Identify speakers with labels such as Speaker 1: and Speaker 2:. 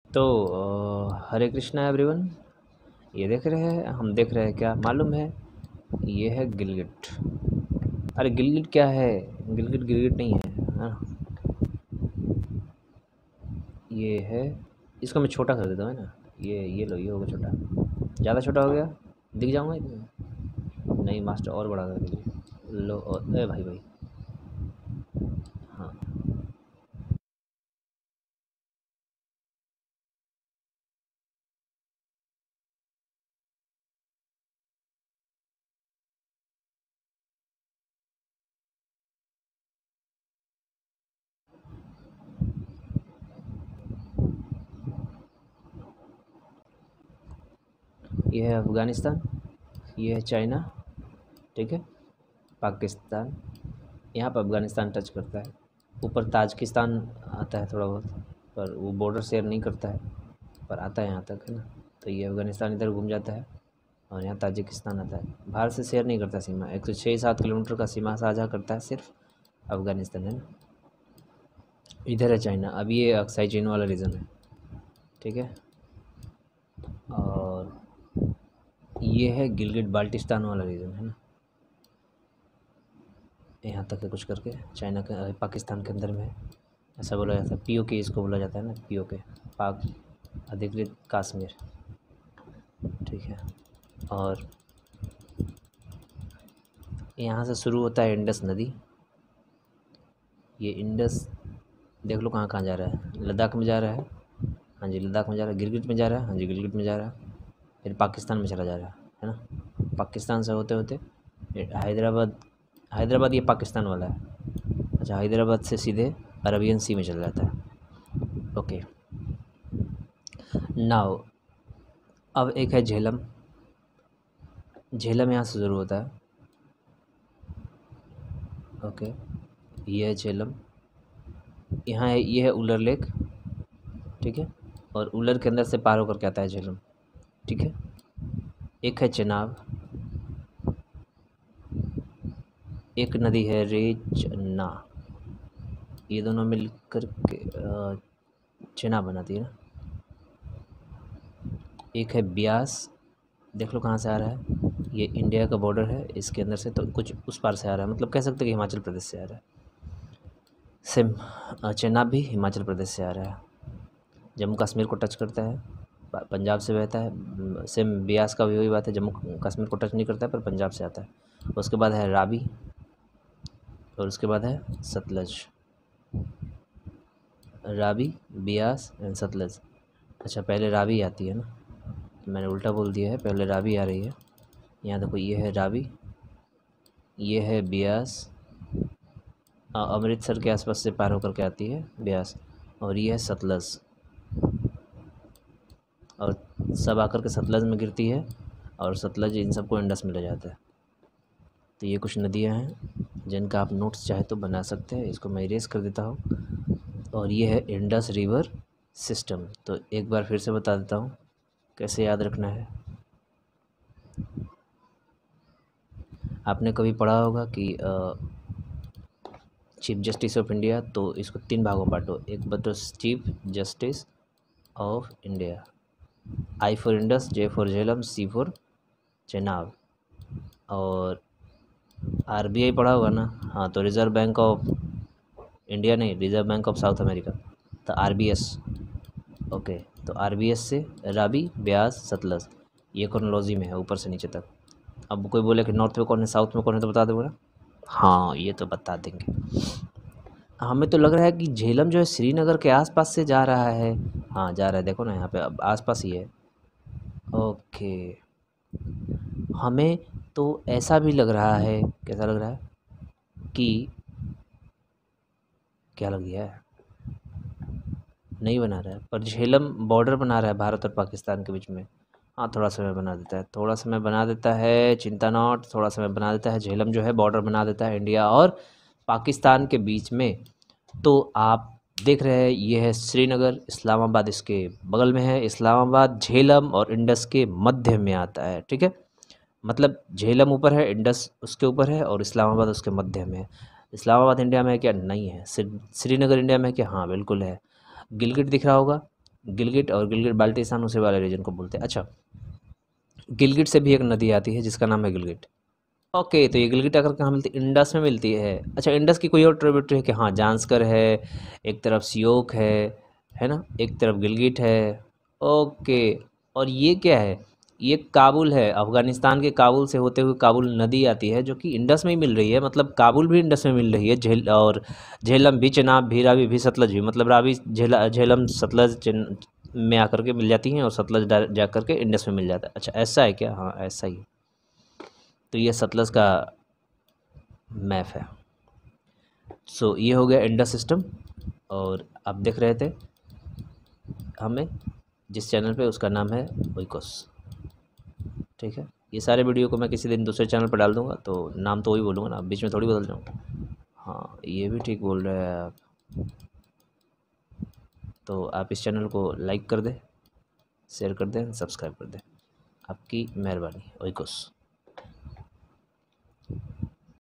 Speaker 1: तो हरे कृष्णा एवरीवन। ये देख रहे हैं, हम देख रहे हैं क्या मालूम है, ये है गिलगिट। अरे गिलगिट क्या है, गिलगिट गिलगिट नहीं है। हाँ, ये है। इसको मैं छोटा कर देता हूँ, है ना। ये लो, ये होगा छोटा। ज़्यादा छोटा हो गया, दिख जाऊँगा इसमें। नहीं मास्टर, और बड़ा कर दीजिए। लो, और भाई भाई। हाँ, ये है अफ़गानिस्तान, ये है चाइना, ठीक है। पाकिस्तान, यहाँ पर अफ़गानिस्तान टच करता है। ऊपर ताजिकिस्तान आता है थोड़ा बहुत, पर वो बॉर्डर शेयर नहीं करता है, पर आता है यहाँ तक, है ना। तो ये अफ़गानिस्तान इधर घूम जाता है, और यहाँ ताजिकिस्तान आता है। भारत से शेयर नहीं करता सीमा, 106-7 किलोमीटर का सीमा साझा करता है सिर्फ अफ़गानिस्तान, है ना। इधर है चाइना, अभी ये अक्साई चीन वाला रीजन है, ठीक है। और ये है गिलगिट बाल्टिस्तान वाला रीजन, है ना। यहाँ तक है कुछ करके, चाइना के पाकिस्तान के अंदर में है। ऐसा बोला जाता है, पीओके इसको बोला जाता है ना, पीओके, पाक अधिकृत कश्मीर, ठीक है। और यहाँ से शुरू होता है इंडस नदी। ये इंडस देख लो कहाँ कहाँ जा रहा है, लद्दाख में जा रहा है, हाँ जी लद्दाख में जा रहा है, गिलगिट में जा रहा है, हाँ जी गिलगिट में जा रहा है, फिर पाकिस्तान में चला जा रहा है ना। पाकिस्तान से होते होते ये हैदराबाद, हैदराबाद ये पाकिस्तान वाला है। अच्छा, हैदराबाद से सीधे अरबियन सी में चला जाता है। ओके, नाउ अब एक है झेलम। झेलम यहाँ से शुरू होता है, ओके। ये है झेलम, यहाँ है, ये है उलर लेक, ठीक है। और उलर के अंदर से पार होकर के आता है झेलम, ठीक है। एक है चेनाब, एक नदी है रेचना, ये दोनों मिलकर के चेनाब बनाती है ना। एक है ब्यास, देख लो कहाँ से आ रहा है, ये इंडिया का बॉर्डर है, इसके अंदर से तो कुछ उस पार से आ रहा है, मतलब कह सकते हैं कि हिमाचल प्रदेश से आ रहा है। सेम चेनाब भी हिमाचल प्रदेश से आ रहा है, जम्मू कश्मीर को टच करता है, पंजाब से बहता है। सेम ब्यास का भी वही बात है, जम्मू कश्मीर को टच नहीं करता है, पर पंजाब से आता है। उसके बाद है रावी, और उसके बाद है सतलज। रावी, ब्यास एंड सतलज। अच्छा, पहले रावी आती है ना, मैंने उल्टा बोल दिया है, पहले रावी आ रही है। यहाँ देखो, ये है रावी, ये है ब्यास, अमृतसर के आसपास से पार होकर के आती है ब्यास, और ये है सतलज, और सब आकर के सतलज में गिरती है, और सतलज इन सबको इंडस में ले जाता है। तो ये कुछ नदियाँ हैं जिनका आप नोट्स चाहे तो बना सकते हैं, इसको मैं इरेज कर देता हूँ। और ये है इंडस रिवर सिस्टम। तो एक बार फिर से बता देता हूँ कैसे याद रखना है। आपने कभी पढ़ा होगा कि चीफ जस्टिस ऑफ इंडिया, तो इसको 3 भागों में बांटो। एक बतो chief justice of India, I for Indus, J for Jhelum, C for Chenab. और आरबीआई पढ़ा होगा ना, हाँ, तो रिज़र्व बैंक ऑफ इंडिया नहीं, reserve bank of South America, तो आरबीएस। ओके, तो आरबीएस से रावी, ब्यास, सतलज, ये क्रोनोलॉजी में है ऊपर से नीचे तक। अब कोई बोले कि नॉर्थ में कौन है, साउथ में कौन है, तो बता दोगे ना। हाँ, ये तो बता देंगे। हमें तो लग रहा है कि झेलम जो है श्रीनगर के आसपास से जा रहा है। हाँ, जा रहा है, देखो ना यहाँ पे अब आसपास ही है। ओके, हमें तो ऐसा भी लग रहा है, कैसा लग रहा है कि, क्या लग गया है, नहीं बना रहा है, पर झेलम बॉर्डर बना रहा है भारत और पाकिस्तान के बीच में। हाँ, थोड़ा समय बना देता है, थोड़ा समय बना देता है, चिंता नॉट, थोड़ा समय बना देता है। झेलम जो है बॉर्डर बना देता है इंडिया और पाकिस्तान के बीच में। तो आप देख रहे हैं, ये है श्रीनगर, इस्लामाबाद इसके बगल में है। इस्लामाबाद झेलम और इंडस के मध्य में आता है, ठीक है। मतलब झेलम ऊपर है, इंडस उसके ऊपर है, और इस्लामाबाद उसके मध्य में है। इस्लामाबाद इंडिया में है क्या? नहीं है। श्रीनगर इंडिया में है क्या? हाँ बिल्कुल है। गिलगिट दिख रहा होगा, गिलगिट और गिलगिट बाल्टिस्तान उसी वाले रीजन को बोलते हैं। अच्छा, गिलगिट से भी एक नदी आती है जिसका नाम है गिलगिट। ओके, तो ये गिलगिट आकर कहाँ मिलती है? इंडस में मिलती है। अच्छा, इंडस की कोई और ट्रिब्यूटरी है कि? हाँ, जांस्कर है, एक तरफ सियोक है ना, एक तरफ गिलगिट है। ओके, और ये क्या है? ये काबुल है, अफगानिस्तान के काबुल से होते हुए काबुल नदी आती है जो कि इंडस में ही मिल रही है, मतलब काबुल भी इंडस में मिल रही है। और झेलम भी, चेनाब भी, रावी भी, सतलज भी, मतलब रावी झेलम सतलज में आकर के मिल जाती हैं और सतलज जा करके इंडस में मिल जाता है। अच्छा, ऐसा है क्या? हाँ, ऐसा ही है। तो ये सतलज का मैप है। सो ये हो गया इंडस सिस्टम। और आप देख रहे थे हमें जिस चैनल पे, उसका नाम है ओइकोस। ठीक है, ये सारे वीडियो को मैं किसी दिन दूसरे चैनल पर डाल दूंगा, तो नाम तो वही बोलूँगा ना, बीच में थोड़ी बदल जाऊँगा। हाँ, ये भी ठीक बोल रहे हैं आप। तो आप इस चैनल को लाइक कर दें, शेयर कर दें, सब्सक्राइब कर दें। आपकी मेहरबानी। ओइकोस।